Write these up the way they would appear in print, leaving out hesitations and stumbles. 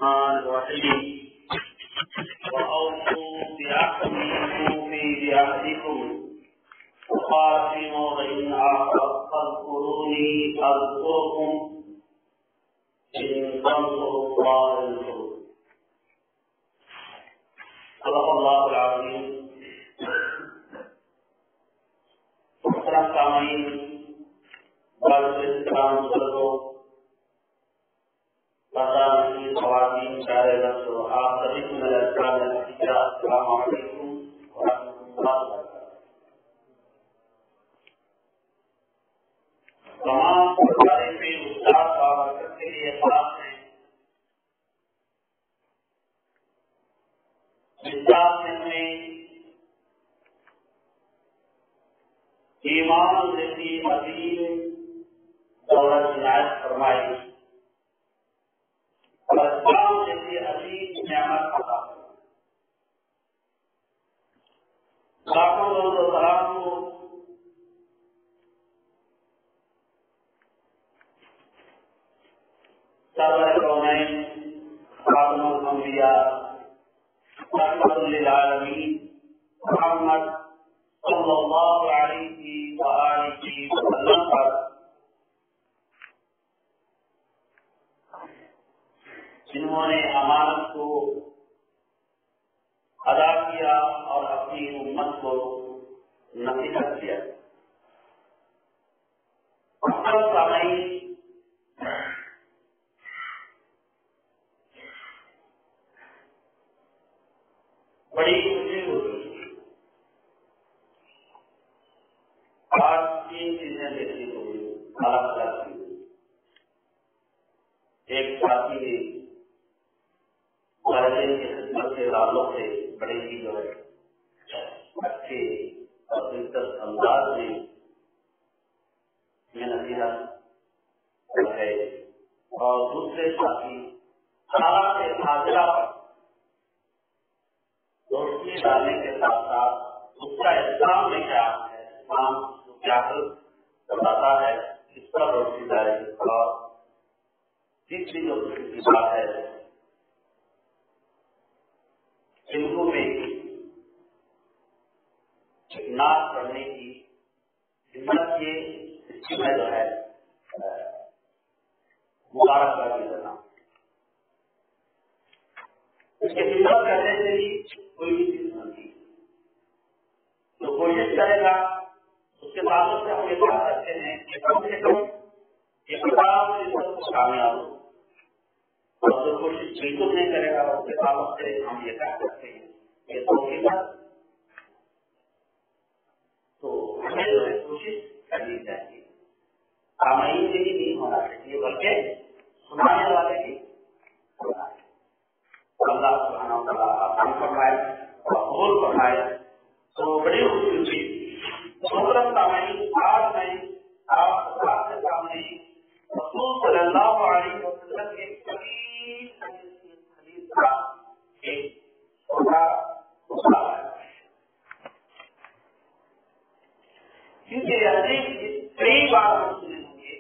الرحيم وأوفوا بعهدي أوفي بعهدكم وقال في موضع آخر فاذكروني أذكركم إن تنصروا الله ينصركم. صدق الله العظيم. محترم سامعین، برادر اسلام بزرگوں، پردان کی خواتین، پیارے بچوں، آپ سبھی کو میرا اسلام علیکم السلام علیکم ورحمۃ اللہ وبرکاتہ. تمام تعریفیں استاد بابرکت کے لیے خاص ہیں. استاد نے ہمیں ایمان جیسی عظیم دولت عنایت فرمائی اور اسلام جیسی عظیم نعمت عطا فرمائی. لاکھوں درود و سلام کو سرور کونین خاتم الانبیاء رحمۃ للعالمین محمد صلی اللہ علیہ وآلہ وسلم پر جنہوں نے امانت کو ادا کیا اور اپنی امت کو نصیحت کیا. سامعین، بڑی خوشی ہوئی. آج تین چیزیں دیکھنے کو ملی الگ الگ. ایک ساتھی نے والدین کی خدمت کے تعلق سے بڑے ہی جو ہے اچھے اور دلچسپ انداز میں یہ نصیحت ہے، اور دوسرے ساتھی حالات حاضرہ پر روشنی ڈالنے کے ساتھ ساتھ اس کا اسلام میں کیا ہے، اسلام کیا بتاتا ہے، اس پر روشنی ڈالے. اور تیسری جو کی بات ہے، ہندو میں نعت پڑھنے کی ہمت کے اس کی میں جو ہے مبارکباد دینا. اس کے ہمت کرنے سے ہی کوئی بھی چیز بنتی. تو کوشش کرے گا اس کے تعلق سے ہم یہ بات کرتے ہیں کہ کم سے کم ایک کتاب کامیاب ہو، اور جو کوشش بالکل نہیں کرے گا اس کے تعلق سے ہم یہ کہہ سکتے ہیں کہ تو ہمیں جو ہے کوشش کرنی چاہیے. سامعین کے لیے نہیں ہونا چاہیے بلکہ سنانے والے بھی ہونا چاہیے. اللہ سبحانہ و تعالیٰ آسان فرمائے اور قبول فرمائے. تو بڑی خوشی ہوئی. محترم سامعین، آج میں آپ کے سامنے رسول صلی اللہ علیہ وسلم کے طویل حدیث کا ایک چھوٹا مطالعہ ہے، کیونکہ یہ حدیث کئی بار ہم سنے ہوں گے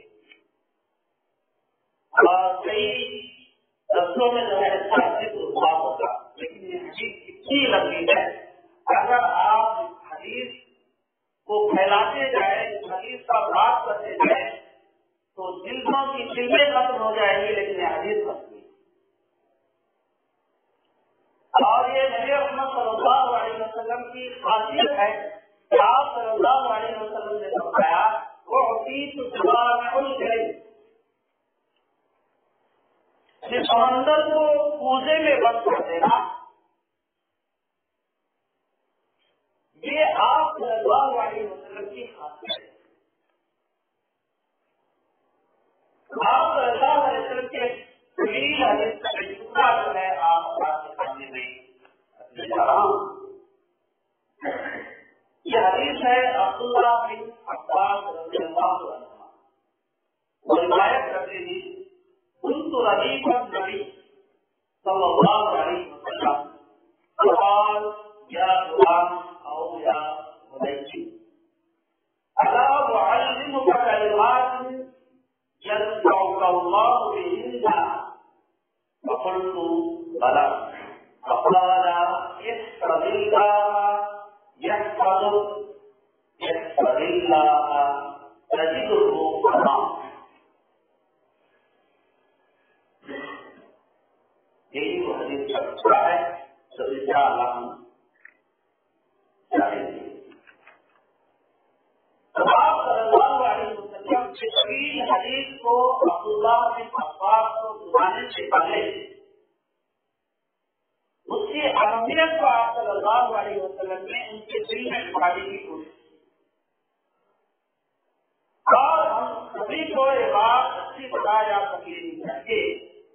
اور کئی لفظوں میں جو ہے اس کا ذکر ہوا ہوگا، لیکن یہ حدیث اتنی لمبی ہے اگر آپ حدیث کو پھیلاتے جائیں، حدیث کا بات کرتے جائیں تو جلدوں کی فلمیں ختم ہو جائیں گی لیکن یہ حدیث ختم نہیں. اور یہ نبی محمد صلی اللہ علیہ وسلم کی خاصیت ہے کہ آپ صلی اللہ علیہ وسلم نے فرمایا وہ سمندر کو کوزے میں بند کر دینا، یہ آپ صلی اللہ علیہ وسلم کی خاصیت ہے. آپ صلی اللہ علیہ وسلم کے طویل حدیث کا ٹکڑا جو ہے آپ کے سامنے میں جا رہا ہوں. یہ حدیث ہے عبداللہ بن عباس رضی اللہ عنہ وہ روایت کرتے ہیں كنت رديف النبي صلى الله عليه وسلم فقال يا غلام او يا بني الا اعلمك كلمات ينفعك الله بهن فقلت فقلت بلى فقال احفظ الله يحفظك احفظ الله تجده امامك. یہی وہ حدیث کا ٹکڑا ہے تو انشاءاللہ ہم جائیں گے. تو آپ صلی اللہ علیہ وسلم کی طویل حدیث کو عبداللہ بن عباس کو سنانے سے پہلے اس کی اہمیت کو آپ صلی اللہ علیہ وسلم نے ان کے دل میں ڈالنے کی کوشش کی. اور ہم سبھی کو یہ بات اچھی طرح یاد رکھنی چاہیے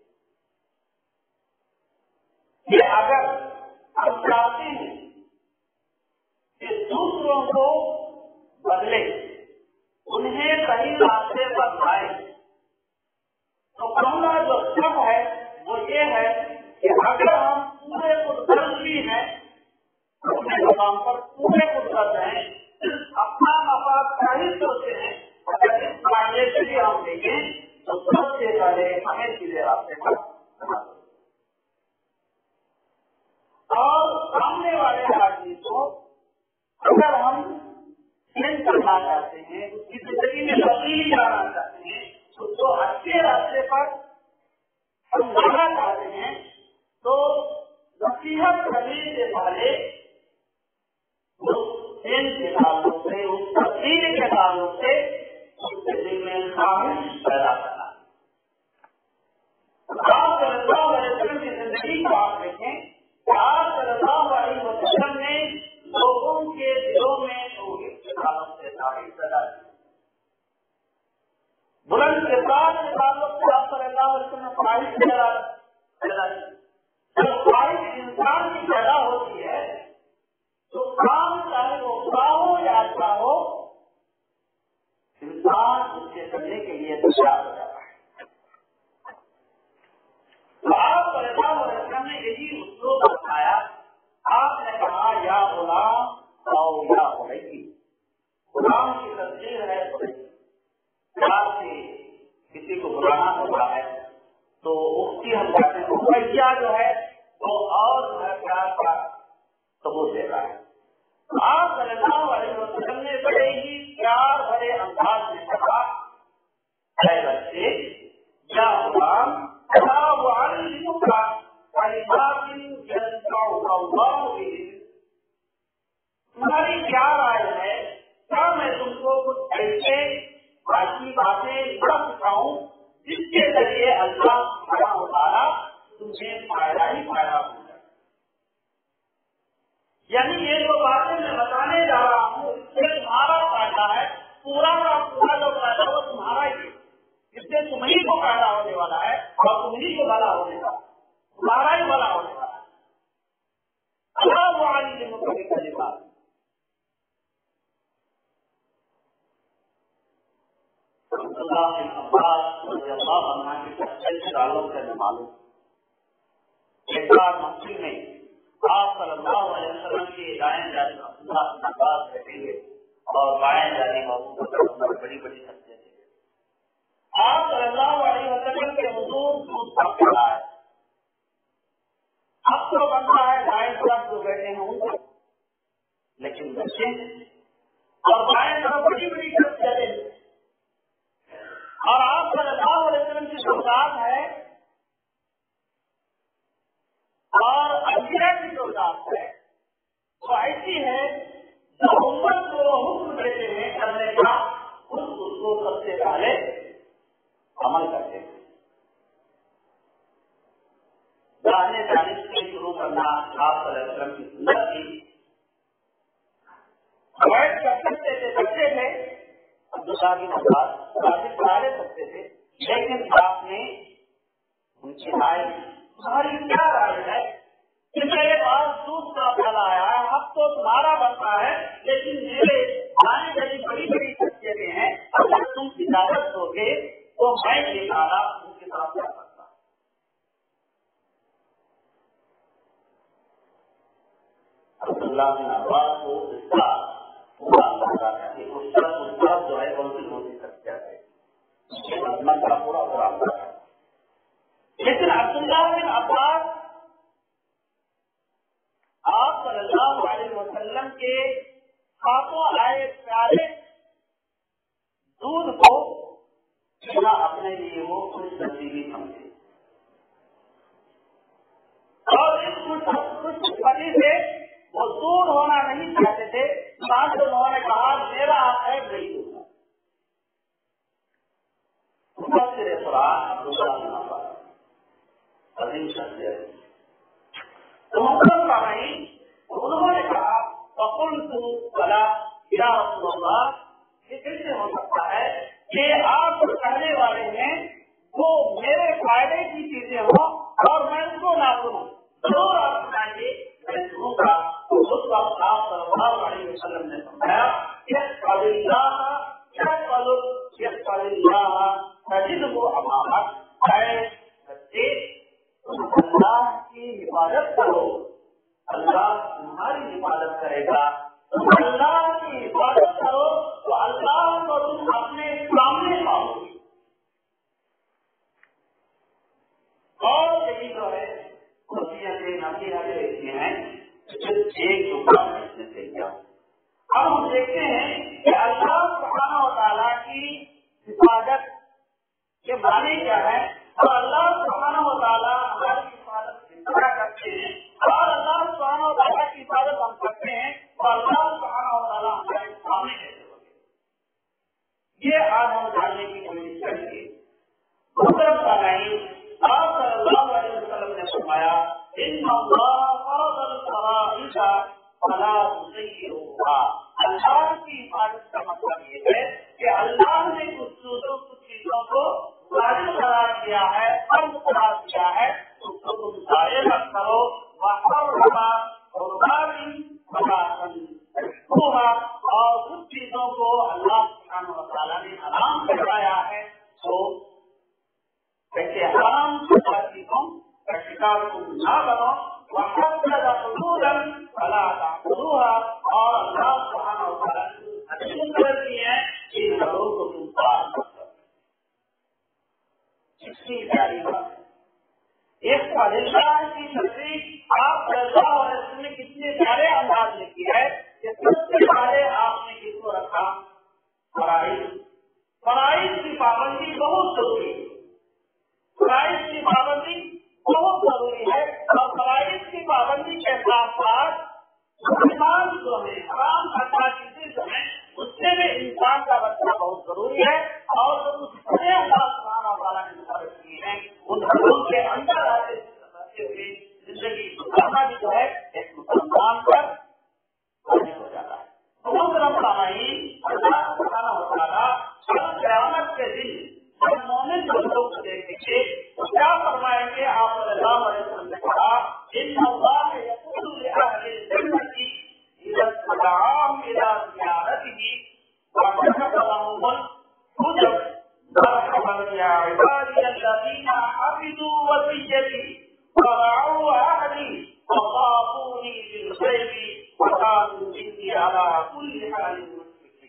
کہ اگر ہم چاہتے ہیں کہ دوسروں کو بدلے, انہیں صحیح راستے پر لائے, تو پہلا جو سب ہے وہ یہ ہے کہ اگر ہم پورے قدرت بھی ہیں, اپنے مقام پر پورے قدرت ہیں, اپنا مفاد کا ہی سوچتے ہیں, اگر اس معنی سے بھی ہم دیکھیں تو سب سے پہلے ہمیں سیدھے راستے پر اور سامنے والے آدمی کو اگر ہم چینج کرنا چاہتے ہیں, اس کی زندگی میں تبدیلی لانا چاہتے ہیں, اس کو اچھے راستے پر ہم لانا چاہتے ہیں, تو نصیحت کرنے سے پہلے اس چینج کے تعلق سے, اس تبدیلی کے تعلق سے اس کے دل میں خواہش پیدا کرنا. آپ صلی اللہ علیہ وسلم کی زندگی کو آپ دیکھیں, آپ صلی اللہ علیہ وسلم نے لوگوں کے دلوں میں توحید کے تعلق سے تعریف پیدا کی. بلند کردار کے تعلق سے آپ صلی اللہ علیہ وسلم نے خواہش پیدا کی. جب خواہش انسان کی پیدا ہوتی ہے تو کام چاہے وہ برا ہو یا اچھا ہو, انسان اس کے کرنے کے لیے تیار ہو جاتا ہے. تو آپ صلی اللہ علیہ وسلم نے یہی اسلوب بتایا. آپ نے کہا یا غلام او یا غلامی. غلام کی تفسیر ہے پیار سے کسی کو بلانا ہوتا ہے تو اختی ہم کہتے ہیں, بھیا جو ہے وہ اور جو ہے پیار کا ثبوت دیتا ہے. آپ صلی اللہ علیہ وسلم نے بڑے ہی پیار بھرے انداز میں کہا, اے بچے یا غلام تمہاری کیا رائے ہے, کیا میں تم کو کچھ ایسے باقی باتیں سکھاؤں جس کے ذریعے اللہ سبحانہ و تعالیٰ تمہیں فائدہ ہی فائدہ ہو جائے. یعنی یہ جو باتیں میں بتانے جا رہا ہوں اس سے تمہارا فائدہ ہے, پورا کا پورا جو فائدہ وہ تمہارا ہی ہے, اس سے تمہیں کو فائدہ ہونے والا ہے اور تمہیں کو بھلا ہونے والا, تمہارا ہی بھلا ہونے والا ہے. اللہ علیہ وسلم اللہ بن عباس رضی اللہ عنہ کے کئی سالوں سے معلوم. ایک بار مسجد میں آپ صلی اللہ علیہ وسلم کی دائیں جانب عبداللہ بن عباس بیٹھے ہوئے اور بائیں جانب ابو بکر بڑی بڑی شخصیتیں تھے. آپ صلی اللہ علیہ وسلم کے حضور دودھ پڑ رہا ہے. اب تو بنتا ہے دائیں طرف جو بیٹھے ہیں ان کو, لیکن بچے اور بائیں طرف بڑی بڑی شخصیتیں, اور آپ صلی اللہ علیہ وسلم کی شوقات ہے اور انبیاء کی شوقات ہے وہ ایسی ہے جو امت کو حکم دیتے ہیں کرنے کا, اس کو سب سے پہلے عمل کرتے ہیں. داہنے جانب سے شروع کرنا آپ صلی اللہ علیہ وسلم کی سنت تھی. بیٹھ کر سکتے تھے, بچے تھے, عبداللہ بن عباس واجب پڑھانے سکتے تھے, لیکن آپ نے ان کی رائے, تمہاری کیا رائے ہے کہ میرے پاس دودھ کا پیالہ آیا ہے, اب تو تمہارا بنتا ہے, لیکن میرے آنے والی بڑی بڑی شخصیتیں ہیں, اگر تم اجازت دو گے تو میں یہ کھانا ان کے ساتھ کر سکتا. عبداللہ بن عباس کو اس کا پورا اندازہ ہے کہ اس طرف جو ہے کون سی شخصیت ہے, اس کے مضمون کا پورا پورا اندازہ ہے. لیکن عبداللہ بن عباس آپ صلی اللہ علیہ وسلم کے ہاتھوں آئے پیالے دودھ کو پینا اپنے لیے وہ خوش نصیبی سمجھے، اور اس خوش نصیبی سے وہ دور ہونا نہیں چاہتے تھے۔ بعد انہوں نے کہا میرا عیب نہیں ہوگا۔ مفسر قرآن عبداللہ بن عباس عظیم شخصیت، تو محترم سامعین، انہوں نے کہا فقلت بلا یا رسول اللہ، یہ کیسے ہو سکتا ہے کہ آپ کہنے والے ہیں وہ میرے فائدے کی چیزیں ہوں اور میں ان کو نہ سنوں؟ ضرور آپ بتائیے، میں سنوں گا۔ تو اس وقت آپ صلی اللہ علیہ وسلم نے فرمایا اللہ کی حفاظت کرو، اللہ تمہاری حفاظت کرے گا۔ اللہ کی حفاظت کرو تو اللہ کو تم اپنے سامنے پاؤ گے۔ اور یہی جو ہے نصیحتیں ہیں صرف ایک ٹکڑا بیچنے سے کیا۔ اب ہم دیکھتے ہیں کہ اللہ سبحانہ و تعالیٰ کی حفاظت کے معنی کیا ہے، اور اللہ سبحانہ و تعالیٰ ہماری حفاظت کس طرح کرتے ہیں، اور اللہ سبحانہ و تعالیٰ کی حفاظت ہم کرتے ہیں اور اللہ سبحانہ و تعالیٰ ہمارے سامنے کیسے ہوتے، یہ آج ہم جاننے کی کوشش کریں گے۔ محترم سامعین، آپ صلی اللہ علیہ وسلم نے فرمایا ان اللہ فرض الفرائض فلا تضيعوها۔ اللہ کی حفاظت کا مطلب یہ ہے کہ اللہ نے کچھ چیزوں کو واجب قرار دیا ہے، فرض قرار دیا ہے، اس کو تم ضائع مت کرو۔ وحرم حرمات فلا تنكحوها، اور کچھ چیزوں کو اللہ سبحانہ و تعالیٰ نے حرام کروایا ہے تو ایسے حرام چیزوں کا شکار تم نہ بنو۔ وحدد حدودا فلا تعتدوها، اور اللہ سبحانہ و تعالیٰ نے حدود کرتی ہے کہ حدوں کو تم پار نہ کرو۔ اس کی پیاری بات ہے، ایک اللہ کی تصریح آپ صلی اللہ علیہ وسلم نے کتنے پیارے انداز میں کی ہے کہ سب سے پہلے آپ نے کس کو رکھا؟ فرائض۔ فرائض کی پابندی بہت ضروری ہے، فرائض کی پابندی بہت ضروری ہے، اور فرائض کی پابندی کے ساتھ ساتھ مسلمان جو ہے حرام کرنا چیزیں جو ہیں اس سے بھی انسان کا بچنا بہت ضروری ہے، اور جو اس سے اللہ سبحانہ و تعالیٰ نے مقرر کی ہے ان حدود کے اندر رہتے ہوئے زندگی گزارنا بھی جو ہے ایک مسلمان پر واجب ہو جاتا ہے۔ محترم سامعین، اللہ سبحانہ و تعالیٰ قیامت کے دن جب مومن بندوں کو دیکھیں گے تو کیا فرمائیں گے؟ آپ صلی اللہ علیہ وسلم نے کہا ان اللہ یقول لأہل الجنۃ اذا استدعاهم الى زیارته وكتب لهم الحجب مرحبا يا عبادي الذين حفظوا وصيتي ورعوا عهدي وخافوني بالغيب وكانوا مني على كل حال مشفقين۔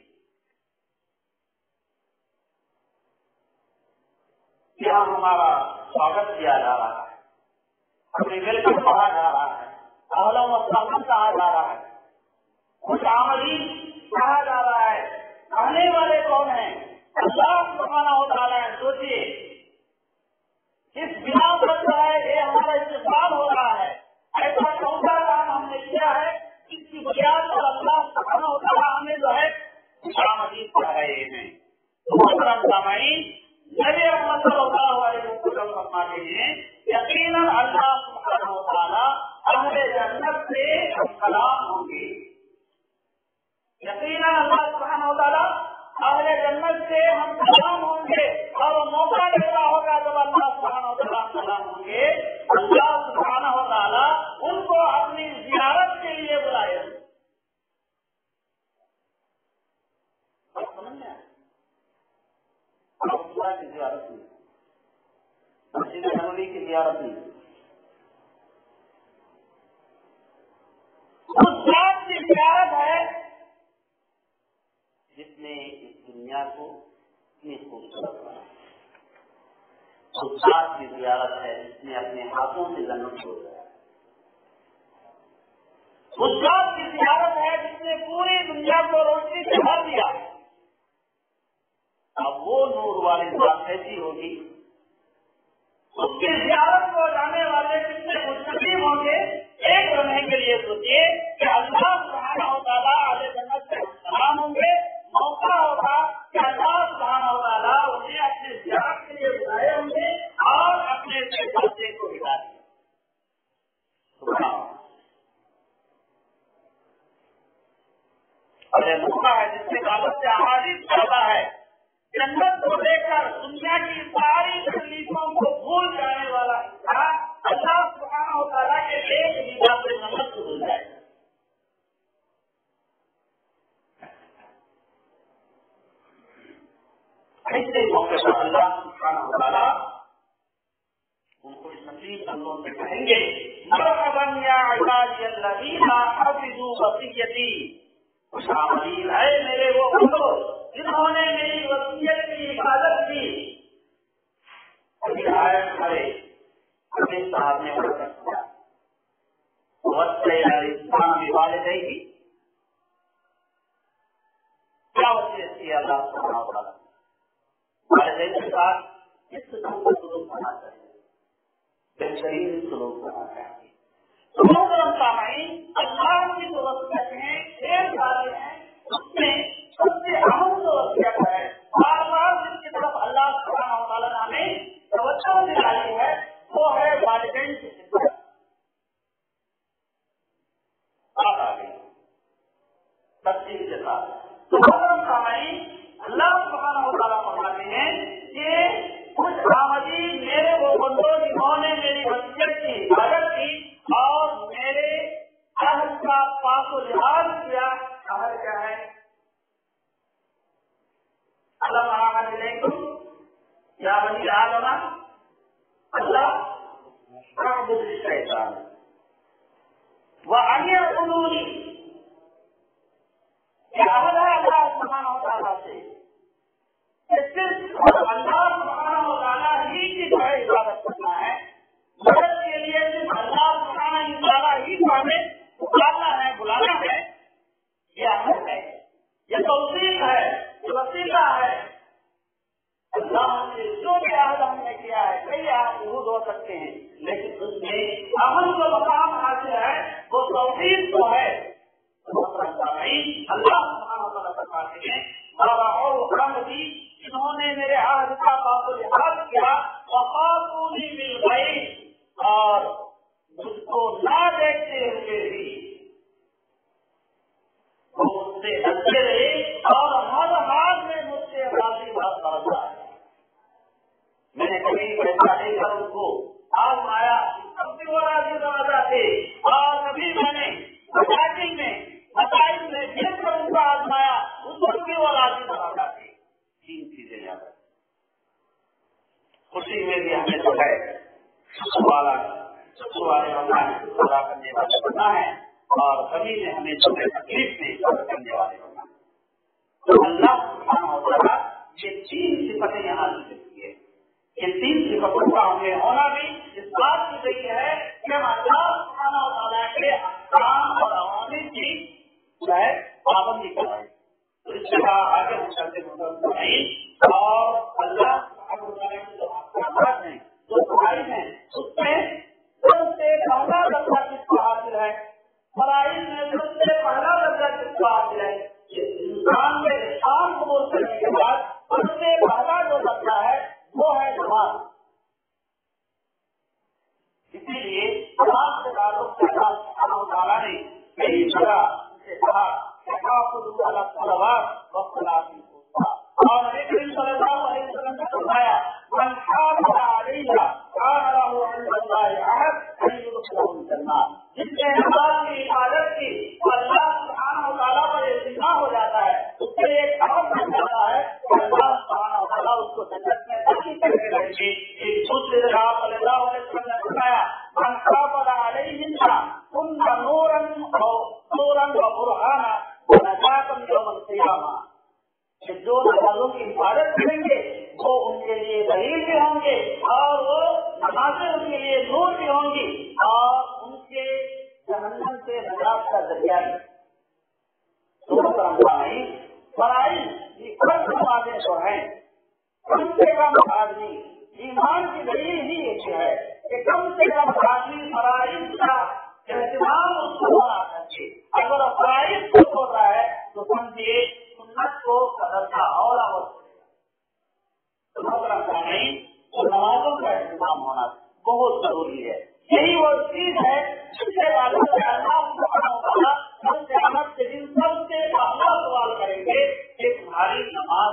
یہاں ہمارا سواگت کیا جا رہا ہے، اپنے ویلکم کہا جا رہا ہے، اہلا و سہلا کہا جا رہا ہے، خوش آمدید کہا جا رہا ہے۔ آنے والے کون ہیں؟ اللہ سبحانہ و تعالیٰ ہے۔ سوچیے اس بنا پر جو ہے یہ ہمارا استقبال ہو رہا ہے، ایسا کون سا کام ہم نے کیا ہے جس کی بنیاد پر اللہ سبحانہ و تعالیٰ ہمیں جو ہے خوش آمدید کر رہے ہیں۔ محترم سامعین، نبی احمد صلی اللہ علیہ وسلم فرماتے ہیں یقیناً اللہ سبحانہ و تعالیٰ اہل جنت سے ہم کلام ہوں گے، یقیناً اللہ سبحانہ و تعالیٰ اہل جنت سے ہم کلام ہوں گے، اور وہ موقع ایسا ہوگا جب اللہ سبحانہ و تعالیٰ کلام ہوں گے، اللہ سبحانہ و تعالیٰ ان کو اپنی زیارت کے لیے بلائے گا۔ کی زیارت نہیں، مسجد نبوی کی زیارت نہیں، اس ذات کی زیارت ہے جس نے اس دنیا کو اتنی خوبصورت بنایا، اس ذات کی زیارت ہے جس نے اپنے ہاتھوں سے جنت کو دیا. اس ذات کی زیارت ہے جس نے پوری دنیا کو روشنی سے بھر دیا. اب وہ نور والی ذات کیسی ہوگی؟ اس کی زیارت کو جانے والے کتنے مستقیم ہوں گے. ایک رہنے کے لیے سوچیے کہ اللہ سبحانہ و تعالیٰ اہل جنت سے سلام ہوں گے. موقع ہوگا کہ اللہ سبحانہ و تعالیٰ انہیں اپنے زیارت کے لیے بلائے ہوں گے اور اپنے سے بچے کو بتا دیں. اور یہ موقع ہے جس کے تعلق سے احادیث چلتا ہے. جنت کو لے کر دنیا کی ساری تکلیفوں کو بھول جانے والا انسان اللہ سبحانہ و تعالیٰ کے ایک دیدہ سے جنت کو بھول جائے گا. ایسے موقع پر اللہ سبحانہ و تعالیٰ ان کو اس نصیب بندوں سے کہیں گے مرحبا یا عبادی الذین حفظوا وصیتی. خوشامدید ہے میرے وہ بندو جنہوں نے میری وصیت کی حفاظت کی. ابھی آیت کرے ابھی صاحب نے برکت کیا وصیہ انسان بھی والدین کی کیا وصیت کی اللہ سبحانہ و تعالیٰ والدین کے ساتھ اس قسم کا سلوک کرنا چاہیے. بہترین سلوک کرنا چاہیے. اللہ کی جو وصیت ہے ڈھیر سارے ہیں. اس میں سب سے اہم جو وصیت ہے بار بار جس کی طرف اللہ سبحانہ و تعالیٰ نے ہمیں توجہ دلائی ہے وہ ہے والدین کی خدمت. بات آ گئی تفصیل کے ساتھ. اللہ سبحانہ و تعالیٰ فرماتے ہیں کہ کچھ آمدید میرے وہ بندوں جنہوں نے میری وصیت کی حفاظت کی اور میرے عہد کا پاس و لحاظ کیا. عہد کیا ہے؟ علم عہد علیکم یا بنی آدم اللہ اعبدوا الشیطان وان یعبدونی. یہ عہد ہے اللہ سبحانہ و تعالیٰ سے. صرف اللہ سبحانہ و تعالیٰ ہی کی جو ہے عبادت کرنا ہے. مدد کے لیے صرف اللہ سبحانہ و تعالیٰ ہی کو ہمیں پکارنا ہے بلانا ہے. یہ عہد ہے, یہ توفیق ہے, یہ وسیلہ ہے. اللہ نے جو بھی عہد ہم نے کیا ہے کئی عہد ہو سکتے ہیں لیکن اس میں اہم جو مقام حاصل ہے وہ توفیق تو ہے. اللہ سبحانہ و تعالیٰ فرماتے ہیں جنہوں نے میرے عہد کا پاس و لحاظ کیا وقاتونی بالغیب اور مجھ کو نہ دیکھتے ہوئے بھی وہ مجھ سے ڈرتے رہے اور ہر حال میں مجھ سے راضی بات کرتا ہے. میں نے کبھی پیسہ لے کر ان کو آزمایا سب سے وہ راضی بناتا تھے اور کبھی میں نے مساجد میں مسائل میں جن پر ان کو آزمایا اس پر بھی وہ راضی بناتا تھے. تین چیزیں یاد رکھیں. خوشی میں بھی ہمیں جو ہے سب والے پورا کرنے والے بننا ہے اور کبھی میں ہمیں جو ہے تکلیف میں صبر کرنے والے بننا ہے. تو اللہ سبحانہ و تعالیٰ یہ تین صفتیں یہاں ذکر کی ہے. یہ تین صفتوں کا ہمیں ہونا بھی اس بات کی گئی ہے کہ ہم اللہ سبحانہ و تعالیٰ کے احکام اور عوامل کی جو ہے پابندی کرائیں. تو اس کے بعد آگے ہم چلتے ہیں اور اللہ سبحانہ و تعالیٰ کے جو احکامات ہیں جو فرائض ہیں اس میں سب سے پہلا درجہ کس کو حاصل ہے؟ فرائض میں سب سے پہلا درجہ کس کو حاصل ہے؟ انسان کے اسلام قبول کرنے کے بعد سب سے پہلا جو درجہ ہے وہ ہے نماز. اسی لیے نماز کے تعلق سے اللہ سبحانہ و تعالیٰ نے کئی جگہ سے کہا اور نبی کریم صلی اللہ علیہ وسلم نے فرمایا من حافظ علیہا کان لہ عند اللہ عہد ان یدخلہ الجنہ. جس نے نماز کی حفاظت کی تو اللہ سبحانہ و تعالیٰ پر یہ ذمہ ہو جاتا ہے, اس سے ایک عہد بن جاتا ہے کہ اللہ سبحانہ و تعالیٰ اس کو جنت میں داخل کرنے لگے گی. ایک دوسری جگہ صلی اللہ علیہ وسلم نے فرمایا من حافظ علیہن ثم نورا وبرهانا ونجاة يوم القيامة. جو نمازوں کی حفاظت کریں گے وہ ان کے لیے دلیل بھی ہوں گے اور ذریعہ نہیں. فرائض نمازیں جو ہیں کم سے کم آدمی ایمان کی دلیل ہی ایک ہے کہ کم سے کم آدمی فرائض کا اہتمام اس کو ہونا چاہیے. اگر فرائض کو چھوڑ رہا ہے تو سمجھیے سنت کو کرنا اور نمازوں کا اہتمام ہونا بہت ضروری ہے. یہی وہ چیز ہے جس کے بعد سب سے پہلا سوال کریں گے کہ تمہاری نماز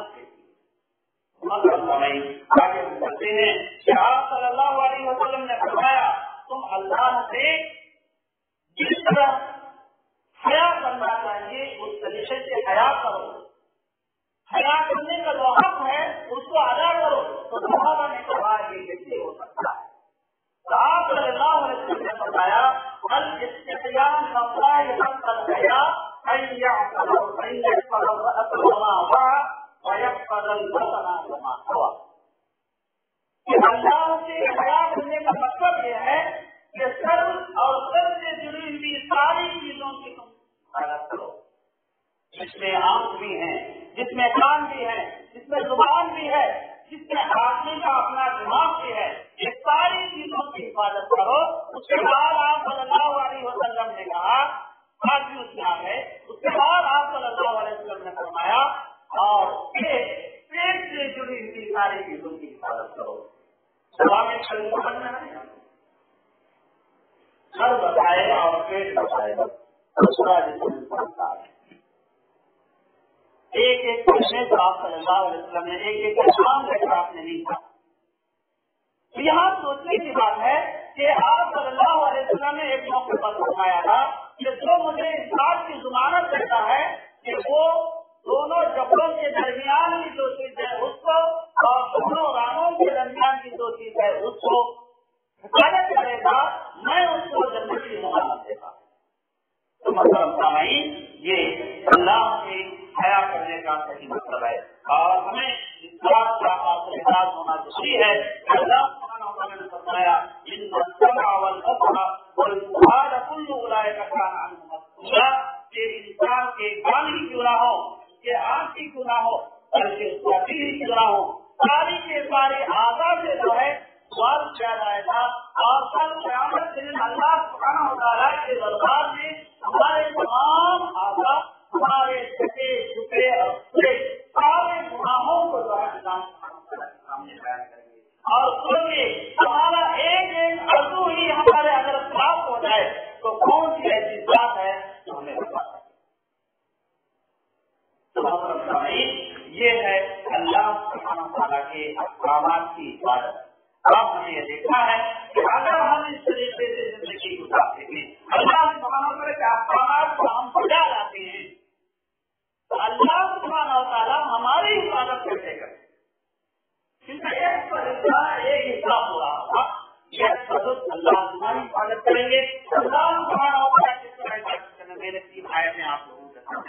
آگے بڑھتے ہیں کہ آپ صلی اللہ علیہ وسلم نے فرمایا تم اللہ سے جس طرح حیا کرنا چاہیے اس طریقے سے حیا کرو. حیا کرنے کا جو حق ہے اس کو ادا کرو. تو صحابہ نے کہا یہ کیسے ہو سکتا ہے؟ تو آپ صلی اللہ علیہ وسلم نے بتایا اللہ سے حیا کرنے کا مطلب یہ ہے کہ سر اور سر سے جڑی ہوئی ساری چیزوں کی تم حیا کرو، جس میں آنکھ بھی ہے، جس میں کان بھی ہے، جس میں زبان بھی ہے، جس میں آدمی کا اپنا دماغ بھی ہے، یہ ساری چیزوں کی حفاظت کرو. اس کے بعد آپ صلی اللہ علیہ وسلم نے کہا آدمی اس میں ہے. اس کے بعد آپ صلی اللہ علیہ وسلم نے فرمایا اور پیٹ سے جڑی ہوئی ساری چیزوں کی حفاظت کرو. سر بتائے گا اور پیٹ بتائے گا. ایک کرنے سے آپ صلی اللہ علیہ وسلم نے ایک کام لے کر آپ نے نہیں کہا. یہاں سوچنے کی بات ہے کہ آپ صلی اللہ علیہ وسلم نے ایک موقع پر فرمایا تھا کہ جو مجھے اس بات کی ضمانت دیتا ہے کہ وہ دونوں جبڑوں کے درمیان کی جو چیز ہے اس کو اور دونوں رانوں کے درمیان کی جو چیز ہے اس کو حفاظت کرے گا، میں اس کو جنت کی ضمانت دیتا. تو مطلب سامعین یہ اللہ کی حیا کرنے کا صحیح مطلب ہے. اور ہمیں اس بات کا احساس ہونا ضروری ہے کہ اللہ سبحانہ وتعالی نے فرمایا ان السمع والبصر والفؤاد كل اولئک کان عنہ مسؤولا. کہ انسان کے کان ہی کیوں نہ ہو، اس کے آنکھ ہی کیوں نہ ہو، بلکہ اس کا دل ہی کیوں نہ ہو، ساری کے سارے اعضاء سے جو ہے سوال کیا جائے گا. اور کل قیامت کے دن اللہ سبحانہ وتعالی کے دربار میں ہمارے تمام اعضاء، ہمارے چھٹے چھپے اور کھلے سارے گناہوں کو جو ہے سامنے بیان کریں گے. اور سوچیے ہمارا ایک عضو ہی ہمارے اگر صاف ہو جائے تو کون سی ایسی بات ہے جو ہمیں بتا سکے. یہ ہے اللہ سبحانہ وتعالی کے احکامات کی عبادت. آپ نے یہ دیکھا ہے کہ اگر ہم اس طریقے سے زندگی گزارتے ہیں، اللہ سبحانہ وتعالی کے احکامات کو ہم بجا لاتے ہیں، تو اللہ سبحانہ وتعالی ہماری حفاظت کیسے کرتے؟ کیونکہ ایک فرشتہ ایک حصہ ہو رہا تھا، یہ حضرت اللہ تمہاری حفاظت کریں گے. اللہ سبحانہ وتعالی کس طرح حفاظت کرنا، میں نے 3 آیتیں آپ لوگوں کے سامنے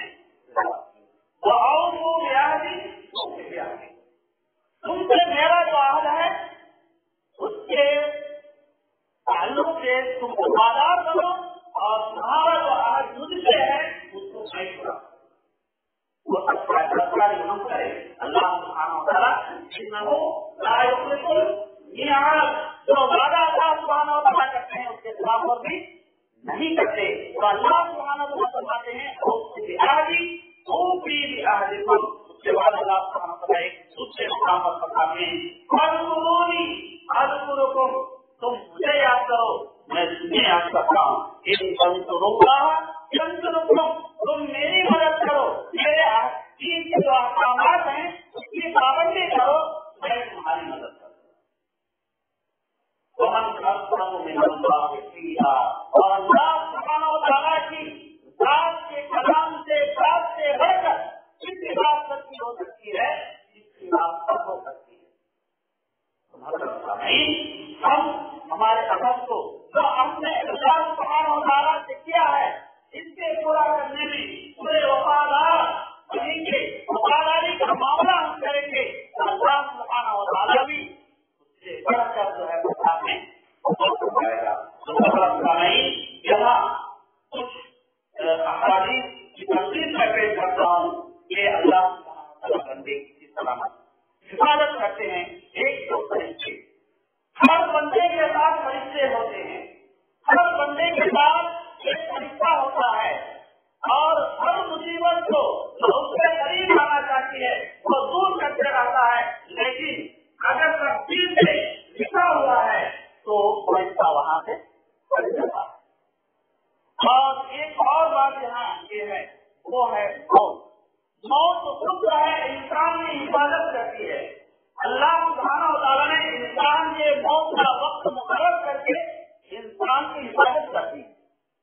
تم سے میرا جو عہد ہے اس کے تعلق سے تم وفادار کرو، اور تمہارا جو عہد مجھ سے ہے اس کو صحیح کرو. وہ سب کا کرے اللہ سبحانہ وتعالی جو وعدہ اللہ سبحانہ وتعالی کرتے ہیں اس کے خلاف ورزی نہیں کرتے. تو اللہ سبحانہ وتعالی فرماتے ہیں اس کے بعد اللہ سبحانہ وتعالی ایک دوسرے مقام پر فرماتے ہیں تم مجھے یاد کرو میں تمہیں یاد کرتا ہوں. تم میری مدد کرو، میرے دین کے جو احکامات ہیں اس کی پابندی کرو، میں تمہاری مدد کروں. اور اللہ سبحانہ وتعالی کی ذات کے کلام سے ذات سے بڑھ کر جس کی بات سچی ہو سکتی ہے، جس کی بات سچ ہو سکتی ہے. ہم ہمارے عمل کو جو ہم نے اللہ سبحانہ وتعالی سے کیا ہے اس سے پورا کرنے میں پورے وفادار بنیں گے، وفاداری کا معاملہ ہم کریں گے. اللہ سبحانہ وتعالی بھی اس سے بڑھ کر جو ہے بتانے جائے گا. یہاں کچھ احادیث کی تفصیل میں پیش کرتا ہوں کہ اللہ بندے کی سلامت حفاظت کرتے ہیں. ایک تو فرشتے، ہر بندے کے ساتھ فرشتے ہوتے ہیں، ہر بندے کے ساتھ ایک فرشتہ ہوتا ہے اور ہر مصیبت کو جو اس کے قریب آنا چاہتی ہے وہ دور کرتے رہتا ہے. لیکن اگر تقدیر سے لکھا ہوا ہے تو فرشتہ وہاں سے ہٹ جاتا ہے. اور ایک اور بات یہاں یہ ہے، وہ ہے موت. موت تو خود ہے انسان کی حفاظت کرتی ہے. اللہ سبحانہ و تعالیٰ نے انسان کے موت کا وقت مقرر کر کے انسان کی حفاظت کرتی ہے.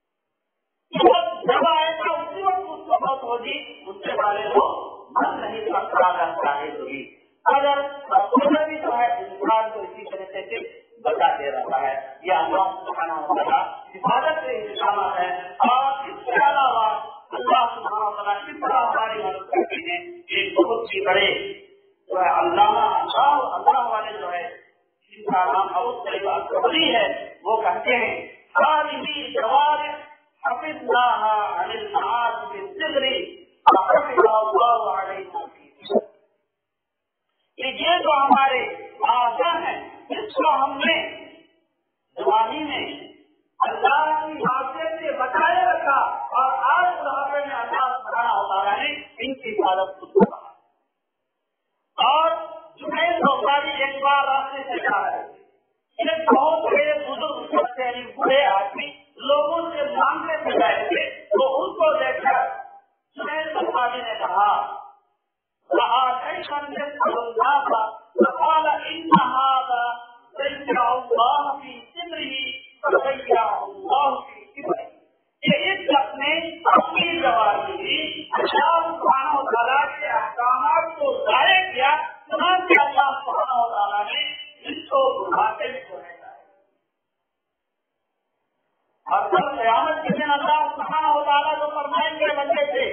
جب آئے گا اسی وقت اس کو موت ہوگی، اس کے بارے میں من نہیں سکتا چاہے تو بھی. اگر بھی جو ہے انسان کو اسی طریقے سے بتا دے رہا ہے. یہ اللہ سبحانہ و تعالیٰ حفاظت کے انتظامات ہے. اور اس کے علاوہ اللہ سبحانہ و تعالیٰ کس طرح ہماری مدد کرتے ہیں. ایک بہت ہی بڑے جو ہے اللہ والے جو ہے جن کا نام بہت بڑی ہے، وہ کہتے ہیں خالدی جوار حفظناها عن المعاد بالصغر وحفظها الله علينا فيه. یہ جو ہمارے آسا ہیں اس کو ہم نے جوانی میں اللہ کی معصیت سے بچائے رکھا اور آج بڑھاپے میں اللہ سبحانہ و تعالیٰ نے ان کی حفاظت کو کیا. اور جنید بخاری ایک بار راستے سے جا رہے تھے، ایک بہت بڑے بزرگ شخص یعنی بوڑھے آدمی لوگوں سے مانگنے سے گئے تھے، تو ان کو دیکھ کر جنید بخاری نے کہا اس شخص نے اپنی جواب دی، اللہ سبحانہ و تعالیٰ کے احکامات کو ضائع کیا، چنانچہ اللہ سبحانہ و تعالیٰ نے اس کو بڑھاپے میں چھوڑا. اور کل قیامت کے دن اللہ سبحانہ و تعالیٰ جو فرمائیں گے بندے سے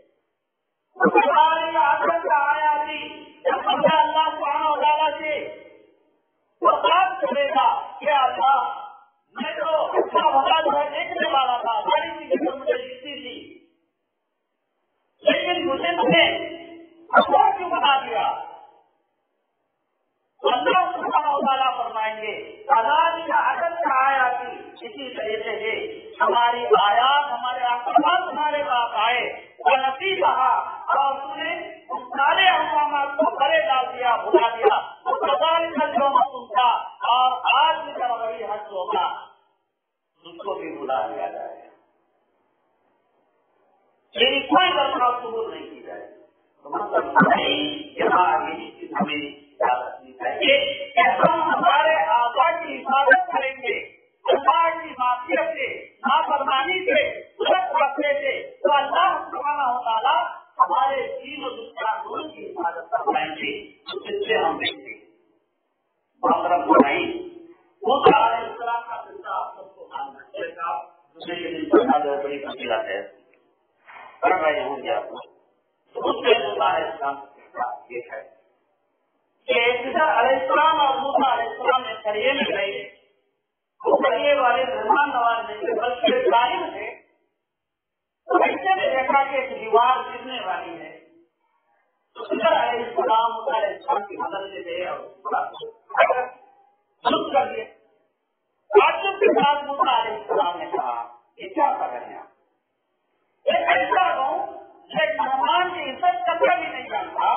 آیا تھی، جب بندہ اللہ سبحانہ و تعالیٰ سے بات کرے گا کہ اللہ میں تو اچھا بھلا جو ہے دیکھنے والا تھا، ساری چیزیں مجھے دکھتی تھی، لیکن مجھے نے اچھا کیوں بنا دیا. اللہ سبحانہ و تعالیٰ فرمائیں گے آزادی کا عدل کا آیا تھی، اسی طریقے سے ہماری آیات ہمارے احکامات تمہارے پاس آئے اور نصیب رہا اور اس نے سارے احکامات کو گلے ڈال دیا، بھلا دیا. سنتا اور آج بھی جب بڑی حد ہوگا اس کو بھی بلا دیا جائے گا. میری کوئی درخواست قبول نہیں کی جائے گی. تو مطلب یہاں یہی چیز ہمیں یاد رکھنی چاہیے کہ ہم ہمارے آبا کی حفاظت کریں گے اللہ کی معصیت سے، نافرمانی سے، غلط راستے سے، تو اللہ سبحانہ و تعالیٰ ہمارے دین و دنیا دونوں کی حفاظت کروائیں گے. تو اس سے ہم دیکھتے ہیں محترم بھائی موسیٰ علیہ السلام کا قصہ آپ سب کو معلوم ہے. دوسرے کے دن پڑھنا جو بڑی فضیلت ہے، پڑھ رہے ہوں گے آپ کو. تو اس میں موسیٰ علیہ السلام کا قصہ یہ ہے کہ خضر علیہ السلام اور موسیٰ علیہ السلام نے قریے میں گئے. وہ قریے والے مہمان نواز نہیں تھے بلکہ ظالم تھے. تو ایسے نے دیکھا کہ ایک دیوار گرنے والی ہے. تو خضر علیہ السلام موسیٰ علیہ السلام کی مدد سے گئے اور درست کر دیا. تعجب کے ساتھ موسیٰ علیہ السلام نے کہا یہ کیا کر رہے ہیں آپ؟ ایک ایسا ہوں ایک مہمان کی عزت کرنا بھی نہیں جانتا،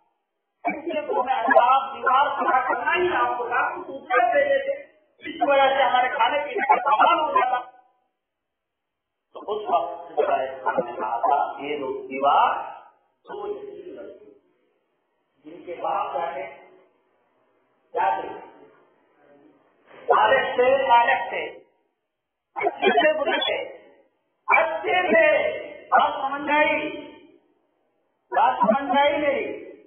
آپ دیوار کھڑا کرنا ہی آپ کو اوپر دے دیتے، جس کی وجہ سے ہمارے کھانے پینے کا سامان ہو جاتا. تو اس وقت نے کہا تھا یہ لوگ دیوار دو لڑکی جن کے باپ بیٹھے کیا لالک تھے، اچھے سے برے تھے، اچھے سے بات سمجھ آئی میری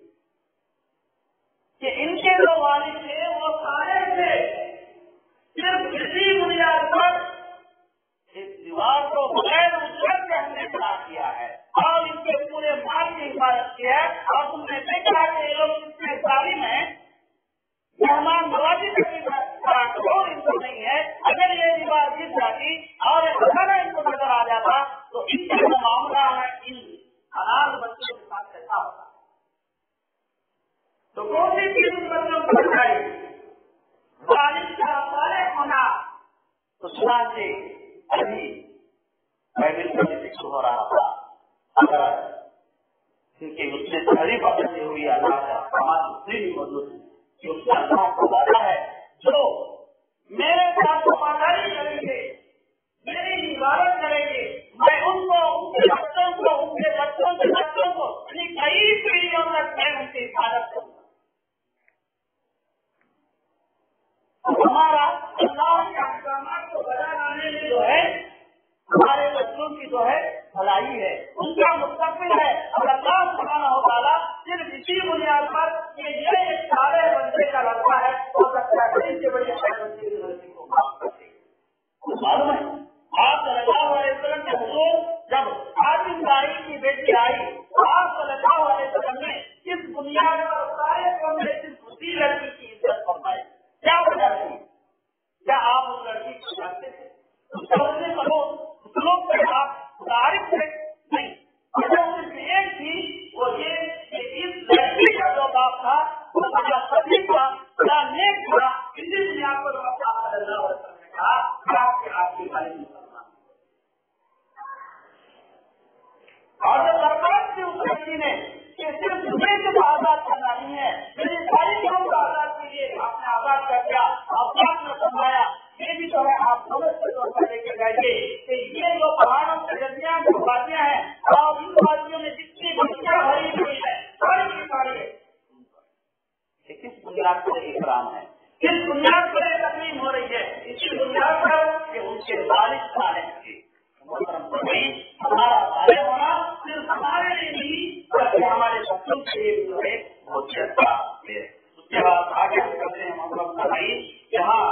کہ ان کے جو والد تھے وہ سارے تھے. صرف اسی بنیاد پر اس دیوار کو بغیر اجرت کے ہم نے کھڑا کیا ہے اور ان کے پورے مال کی حفاظت کی ہے. اور تم نے دیکھا کہ یہ لوگ اتنے ظالم ہیں، مہمان نوازی کوئی ان کو نہیں ہے. اگر یہ دیوار گر جاتی اور ان کو نظر آ جاتا تو ان کے اللہ سے ابھی بائبل کا ذکر ہو رہا تھا، اگر کیونکہ اس نے تعریف کرتے ہوئی اللہ کا احکامات اتنے بھی موجود ہیں کہ اس کا اللہ کو وعدہ ہے جو میرے ساتھ وفاداری کریں گے، میری عبادت کریں گے، میں ان کو، ان کے بچوں کو، ان کے بچوں کے بچوں کو کئی پیڑھیوں تک میں ان کی حفاظت کروں گا۔ ہمارا اللہ کے احکامات کو بجا لانے میں جو ہے ہمارے بچوں کی جو ہے بھلائی ہے، ان کا مستقبل ہے، اور اللہ سبحانہ و تعالیٰ صرف اسی بنیاد پر کہ یہ ایک سارے بندے کا لڑکا ہے ہو سکتا ہے بڑی سے بڑی بندے کی غلطی کو معاف کر دے۔ معلوم ہے آپ صلی اللہ علیہ وسلم کے حضور جب حاتم دائی کی بیٹی آئی تو آپ صلی اللہ علیہ وسلم نے اس بنیاد پر سارے قوم میں صرف اسی لڑکی کی عزت فرمائی۔ کیا وجہ تھی؟ کیا آپ اس لڑکی کو جانتے تھے؟ لوگ تعریف تھے نہیں، وجہ صرف ایک تھی، وہ یہ کہ اس لڑکی کا جو باپ تھا وہ بڑا صدیق تھا، بڑا نیک تھا، اسی بنیاد پر اللہ صلی اللہ علیہ وسلم نے کہا آپ کی والد مسلمان۔ اور جب درخواست کی اس لڑکی نے کہ صرف تمہیں کو آزاد کرنا نہیں ہے، میری ساری قوم کو آزاد کیجیے، آپ نے آزاد کر دیا، آپ نے فرمایا یہ بھی جو ہے آپ سمجھ کے طور پر لے کے جائیے کہ یہ جو پہاڑوں کے درمیان جو وادیاں ہیں اور ان وادیوں میں جتنی بچیاں بھری ہوئی ہے ساری کی ساری ہے، کس بنیاد پر اکرام ہے، کس بنیاد پر تقسیم ہو رہی ہے؟ اسی بنیاد پر کہ ان کے والد صالح تھے۔ ہمارا صالح ہونا صرف ہمارے لیے نہیں بلکہ ہمارے بچوں کے لیے جو ہے بہت اچھا ہے۔ اس کے بعد آگے ہم کرتے ہیں محمد بھائی، یہاں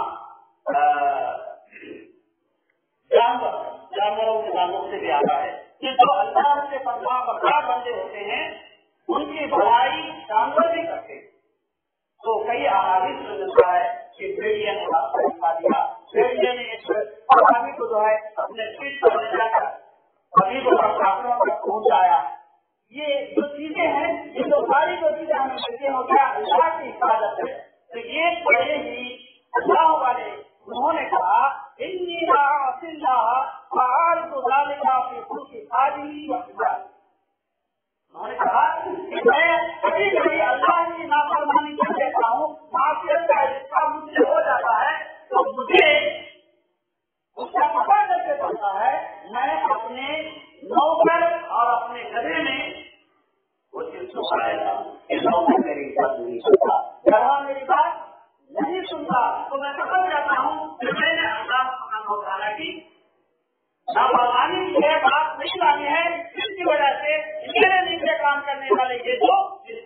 جانوروں کے تعلق سے بھی آتا ہے کہ جو اللہ کے فرما بردار بندے ہوتے ہیں ان کی بھلائی جانور بھی کرتے ہیں۔ تو کئی احادیث میں ملتا ہے کہ بھیڑیا نے بھیڑیا نے ایک آدمی کو جو ہے اپنے پیٹ پر لے جا کر ابھی کو ڈاکٹروں تک پہنچایا۔ یہ جو چیزیں ہیں یہ جو ساری جو چیزیں ہمیں ملتی ہیں وہ کیا اللہ کی حفاظت ہے۔ تو یہ بڑے ہی اللہ والے انہوں نے کہا انی لا اعصی اللہ فاعرض ذلک فی کل حاجی وقت۔ انہوں نے کہا کہ میں کبھی کبھی اللہ کی نافرمانی کر دیتا ہوں، معصیت کا حصہ مجھ سے ہو جاتا ہے تو مجھے اس کا پتہ کیسے پڑتا ہے؟ میں اپنے نوکر اور اپنے گدھے میں وہ چیز چھپایا کہ نوکر میری بات نہیں سنتا، گدھا میری بات نہیں سنتا، تو میں سمجھ جاتا ہوں کہ میں نے اللہ سبحانہ و تعالیٰ کی نافرمانی کی ہے، بات نہیں لانی ہے، جس کی وجہ سے میرے نیچے کام کرنے والے یہ جو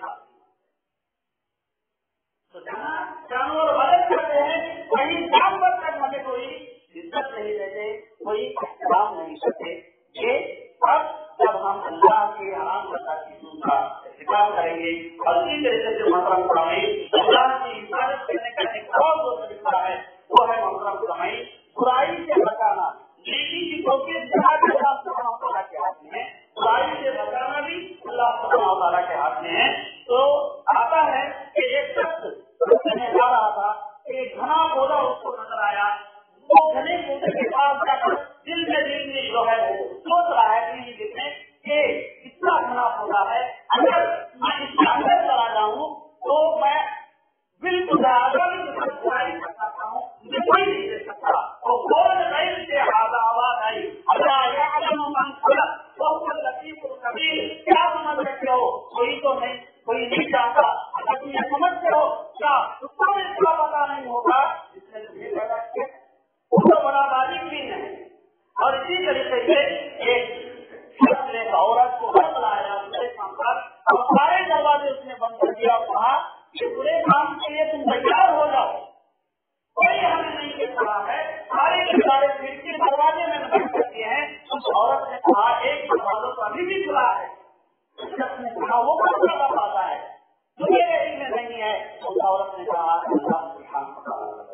تو جہاں جانور مدد کرتے ہیں وہیں جانور تک ہمیں کوئی عزت نہیں دیتے، کوئی احترام نہیں کرتے۔ یہ اب جب ہم اللہ کے حرام کرتا چیزوں کا ارتکاب کریں گے اور اسی طریقے سے محترم فرمائی اللہ کی حفاظت کرنے کا ایک اور جو طریقہ ہے وہ ہے محترم فرمائی برائی سے بچانا۔ نیکی کی توفیق اللہ سبحانہ و تعالیٰ کے ہاتھ میں ہے، برائی سے بچانا بھی اللہ سبحانہ و تعالیٰ کے ہاتھ میں ہے۔ تو آتا ہے کہ ایک شخص کہنے جا رہا تھا کہ گھنا پودا اس کو نظر آیا، وہ گھنے پودے کے پاس جا کر دل میں جو ہے سوچ رہا ہے کہ اتنا گھنا پودا ہے، اگر میں اس کے اندر چلا جاؤں تو میں بالکل برائی کر سکتا ہوں، مجھے کوئی نہیں دے سکتا۔ تو بول غیر سے آواز آئی اللہ یعلم من خلق وهو اللطیف الخبیر۔ کیا سمجھ رکھتے ہو؟ کوئی تو نہیں، کوئی نہیں جانتا، اگر تم یہ سمجھتے ہو کیا اس کو بھی اس کا پتا نہیں ہوگا اس نے تمہیں پیدا کیا، وہ تو بڑا بالغ بھی نہیں۔ اور اسی طریقے سے ایک شخص نے عورت کو گھر بلایا برے کام پر اور سارے دروازے اس نے بند کر دیا اور کہا کہ برے کام کے لیے تم تیار ہو جاؤ، کوئی ہمیں نہیں دیکھ رہا ہے، سارے کے سارے کھڑکی دروازے میں بند کر دیے ہیں۔ اس عورت نے کہا ایک دروازہ تو ابھی بھی کھلا ہے۔ اس شخص نے کہا وہ بہت زیادہ پاتا ہے، تمہیں علم میں نہیں ہے۔ اس عورت نے کہا اللہ سبحانہ و تعالیٰ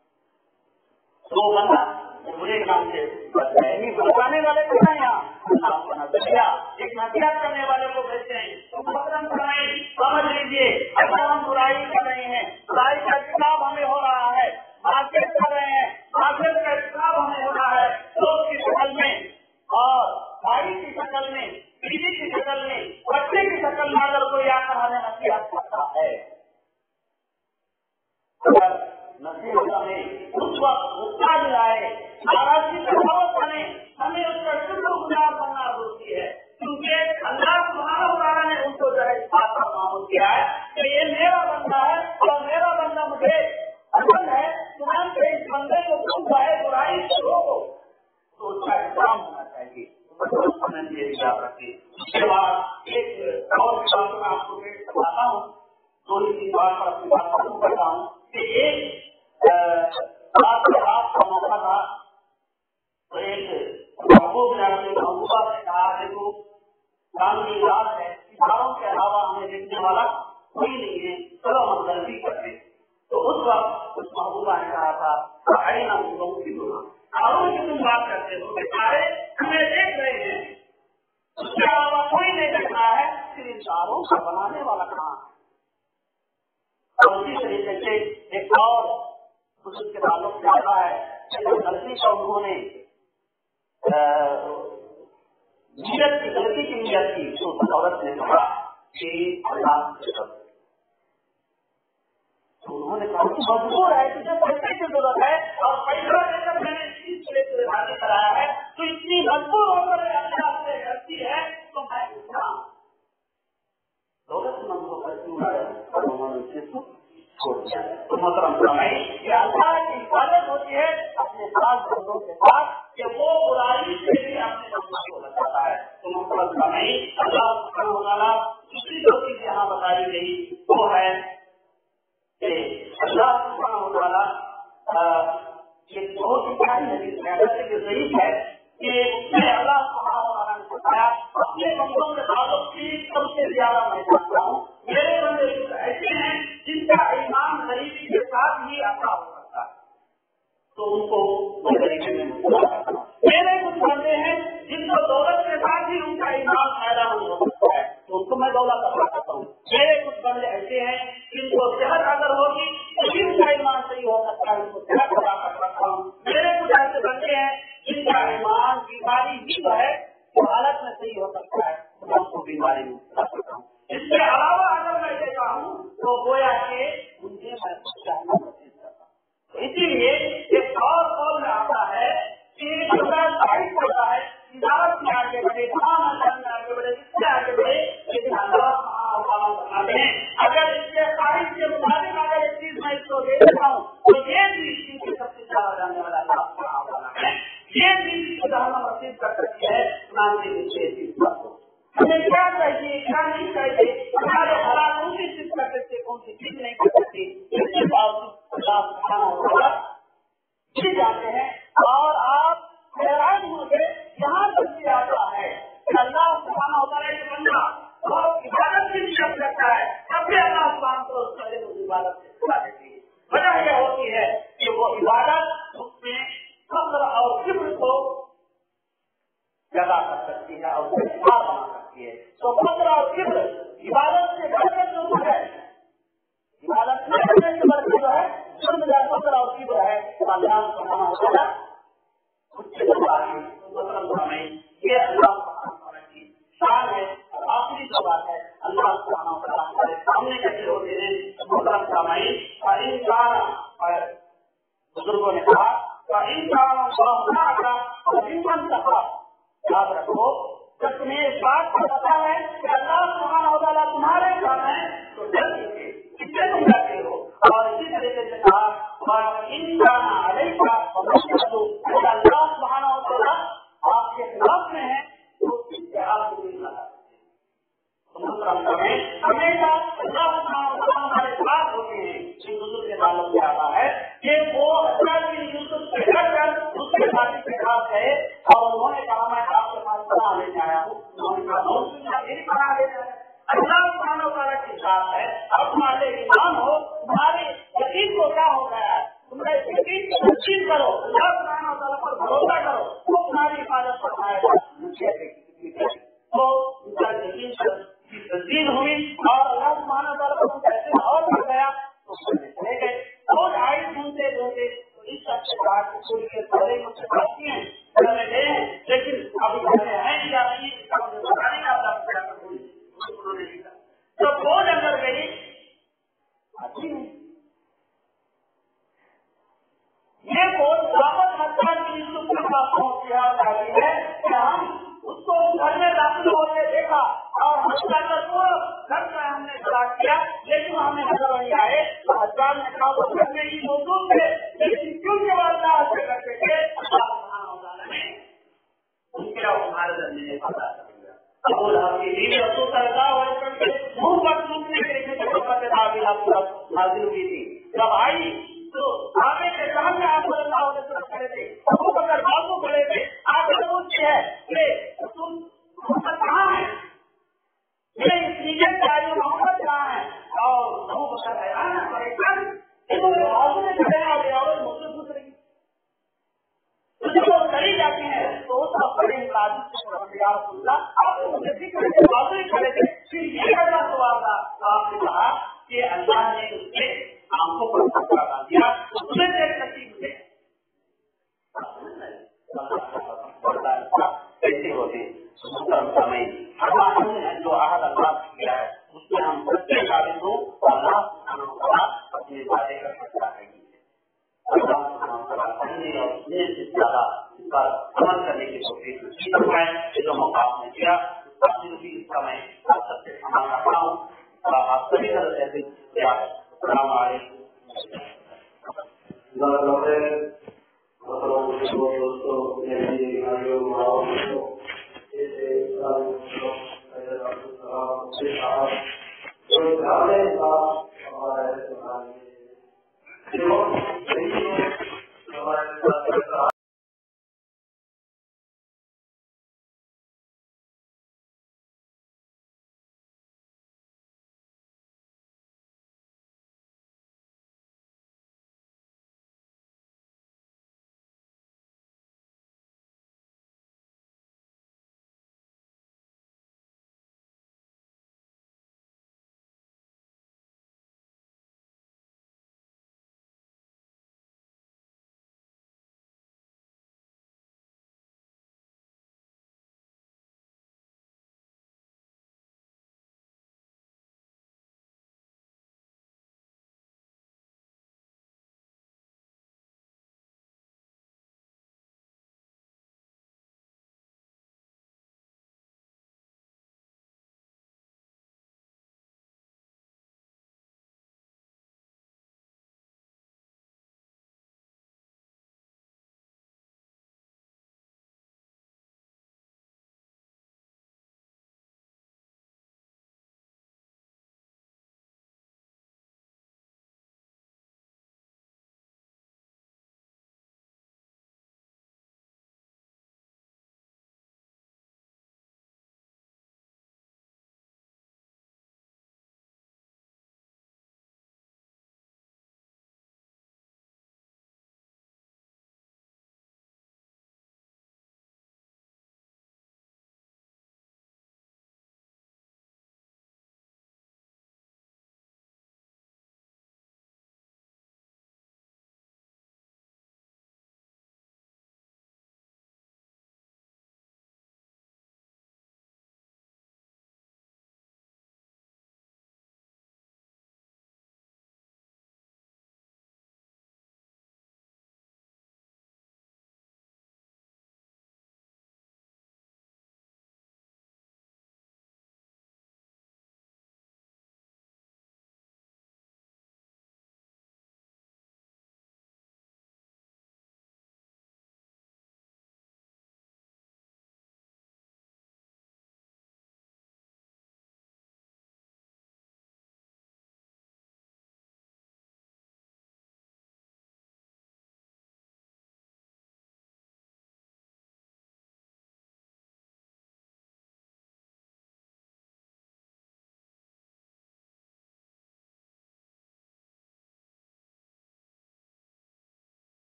تو بندہ برے کام سے بچانے والے کو نہیں، اللہ کو نظریہ ایک نصیحت کرنے والے کو بھیجتے ہیں۔ تو محترم فرمائیں سمجھ لیجیے اگر ہم برائی کر رہے ہیں، برائی کا ارتکاب ہمیں ہو رہا ہے، معصیت کر رہے ہیں، معصیت کا ارتکاب ہمیں ہو رکھی. یاد رکھیں. اس کے بعد ایک اور بات میں آپ کو بتاتا ہوں, تھوڑی سی بات پر اپنی بات ختم کرتا ہوں کہ ایک رات کا موقع تھا تو ایک محبوب نے اپنے محبوبہ سے کہا دیکھو کام کی رات ہے, ستاروں کے علاوہ ہمیں دیکھنے والا کوئی نہیں ہے, چلو ہم غلطی کرتے. تو اس وقت اس محبوبہ نے کہا تھا تم بات کرتے ہو سارے ہمیں دیکھ رہے ہیں, اس کے علاوہ کوئی نہیں دیکھ رہا ہے, پھر ان چاروں کا بنانے والا کہاں ہے. اور اسی طریقے سے ایک اور خصوص کے تعلق سے آتا ہے کہ غلطی کا انہوں نے نیت کی غلطی کی نیت کی تو عورت نے کہا کہ اللہ انہوں نے کہا کہ مجبور ہے, تجھے پیسے کی ضرورت ہے اور پیسہ لے کر میں نے اس چیز کے لیے حاصل کرایا ہے, تو اتنی مجبور ہو کر اللہ سے غلطی ہے تو میں دولت مند ہو کر کیوں آیا اور انہوں نے اسے چھوڑ دیا. تو محترم فرمائے کہ اللہ کی حفاظت ہوتی ہے اپنے خاص بندوں کے ساتھ کہ وہ برائی سے بھی اپنے بندوں کو بچاتا ہے. تو محترم فرمائے اللہ سبحانہ و تعالیٰ دوسری جو چیز یہاں بتائی گئی وہ ہے کہ اللہ سبحانہ و تعالیٰ یہ بہت ہی پیاری حدیث ہے, ویسے یہ ضعیف ہے کہ اس میں اللہ سبحانہ و تعالیٰ نے بتایا اپنے بندوں کے تعلق کی سب سے زیادہ میں چاہتا ہوں میرے بندے ایسے ہیں جن کا ایمان غریبی کے ساتھ ہی عطا ہو سکتا ہے, تو ان کو غریبی میں میرے کچھ بندے ہیں جن کو دولت کے ساتھ ہی ان کا ایمان پیدا نہیں ہو سکتا ہے, تو ان کو میں دولت عطا کرتا ہوں. میرے کچھ بندے ایسے ہیں جن کو صحت اگر ہوگی تبھی ان کا ایمان صحیح ہو سکتا ہے, ان کو صحت عطا کر سکتا ہوں. میرے کچھ ایسے بندے ہیں جن کا ایمان بیماری بھی تو ہے تو حالت میں صحیح ہو سکتا ہے, تو ان کو بیماری میں لا سکتا ہوں. اس کے علاوہ اگر میں دیکھا ہوں تو گویا کہ مجھے میں چاہنا محسوس کرتا ہوں. تو اسی لیے ایک اور قول میں آتا ہے کہ اللہ تعریف کرتا ہے تجارت میں آگے بڑھے, دھان میں آگے بڑھے, اس سے آگے بڑھے, لیکن اللہ اگر اس کے خواہش کے مطابق اگر ایک چیز میں اس کو دے دیتا ہوں تو یہ بھی اس چیز کے سب سے زیادہ جانے والا اللہ ہے, یہ چیز کو جہاں محسوس کر سکتی ہے ہمیں کیا چاہیے کیا نہیں چاہیے, ہمارے حالات کون سی چیز کر سکتے کون سی چیز نہیں کر سکتی, اس کے باوجود اللہ سبحانہ و تعالیٰ بھی جاتے ہیں. اور آپ حیران ہوں گے یہاں تک بھی آتا ہے کہ اللہ سبحانہ و تعالیٰ کے بندہ اور عبادت کی نیت کرتا ہے تب بھی اللہ سبحانہ و تعالیٰ اس عبادت سے چھڑا دیتی ہے. وجہ یہ ہوتی ہے کہ وہ عبادت اس میں فخر اور کبر کو جگہ کر سکتی ہے اور بنا سکتی ہے. تو فخر اور کبر عبادت سے بڑھ کر جو ہے, عبادت میں بڑھنے سے بڑھ کر جو ہے فخر اور کبر ہے, اللہ سبحانہ و تعالیٰ اس کے بعد یہ اللہ سبحانہ و تعالیٰ کی شان ہے. اور آخری جو بات ہے اللہ سبحانہ و تعالیٰ ہمارے سامنے کیسے ہوتے ہیں بزرگوں نے کہا یاد رکھو جب تمہیں اس بات کا پتا ہے کہ اللہ سبحانہ و تعالیٰ تمہارے ساتھ ہیں تو ڈر کیجیے, اس سے تم ڈرتے ہو. اور اسی طریقے سے کہا انسان علیہ کا اللہ سبحانہ و تعالیٰ آپ کے خلاف میں ہے تو اس سے آپ کو نہیں لگا ہمیشہ اللہ سبحانہ و تعالیٰ ہمارے ساتھ ہوتے ہیں. جن بزرگ کے تعلق سے آتا ہے کہ وہ یوسف سے ڈر کر اس کے ساتھی کے ساتھ گئے اور انہوں نے کہا میں آپ کے پاس پناہ لینے آیا ہوں. انہوں نے کہا میری پناہ لینے آیا. اللہ سبحانہ و تعالیٰ کی ذات ہے, اب تمہارے ایمان ہو, تمہارے یقین کو کیا ہو گیا ہے, تمہارے یقین کی تسلیم کرو, اللہ سبحانہ و تعالیٰ پر بھروسہ کرو, وہ تمہاری حفاظت فرمائے گا. تو ان کا یقین کی تسلیم ہوئی اور اللہ سبحانہ و تعالیٰ کو ایسے اور بڑھ گیا تو چلے گئے. روز آئی سنتے دھوتے اس سب سے بات چھوڑ کے پہلے مجھ سے باتیں ہیں گئے ہیں, لیکن ابھی گھر ہیں یا نہیں اس کا مجھے بتانے کا تو فوج اندر گئی اچھی نہیں. یہ فوج واپس ہتھیار کی یوسف کے پاس پہنچ جاتی ہے کہ ہم اس کو گھر میں داخل ہوتے دیکھا اور ہتھیار کو گھر میں ہم نے خلاص کیا لیکن ہمیں نظر نہیں آئے. تو ہتھیار نے کہا وہ گھر میں ہی موجود تھے لیکن کیوں کے بعد سے کرتے تھے اللہ سبحانہ و تعالیٰ نے ان کے तुम्हारे धर्म में पता चलेगा। अबू लहब की बीवी रसूल सल्लल्लाहु अलैहि वसल्लम के मुंह पर थूकने के लिए हाजिर हुई थी। जब आई तो आगे के सामने आप सल्लल्लाहु अलैहि वसल्लम खड़े थे, अबू बकर बाजू खड़े थे। आप पूछते हैं कि तुम कहाँ है, ये सीजन चाहिए मोहम्मद कहाँ है? और अबू बकर हैरान परेशान, बाजू में खड़े हैं और मुझसे पूछ रही तो चली जाती है। तो उसका बड़े आप मुझे भी बाजू ही खड़े थे, फिर ये कैसा सवाल था? तो आपने कहा कि अल्लाह ने उसके आंखों पर पकड़ा डाल दिया, तो तुम्हें देख सकती मुझे कैसे होते समय जो आहद अल्लाह किया है उसमें हम सच्चे काबिल हो, अल्लाह अपने वादे कर सकता है। ज्यादा इस पर अमल करने की कोशिश जो मौका आपने किया भी इस समय सबसे समान रखा हूँ। आप सभी तरह से किया है। दोस्तों